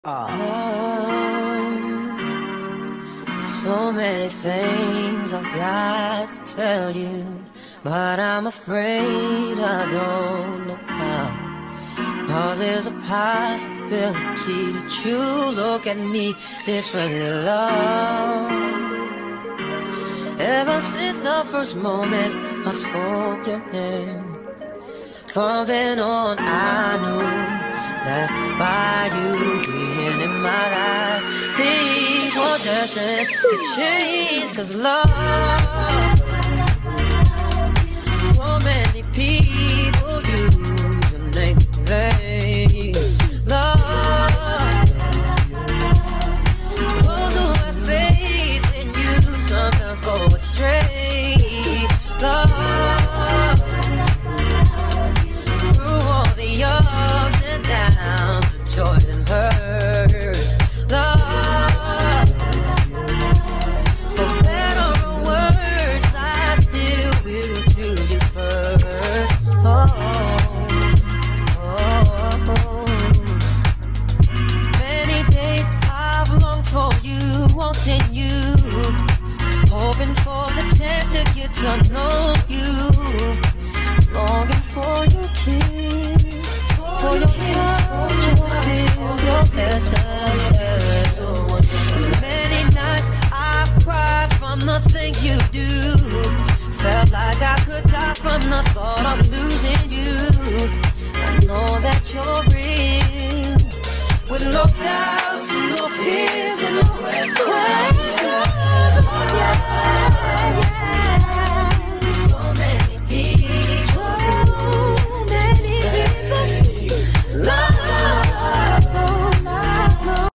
So many things I've got to tell you, but I'm afraid I don't know how. 'Cause there's a possibility that you look at me differently, love. Ever since the first moment I spoke your name, from then on I knew that by you being in my life, things were destined to change. 'Cause love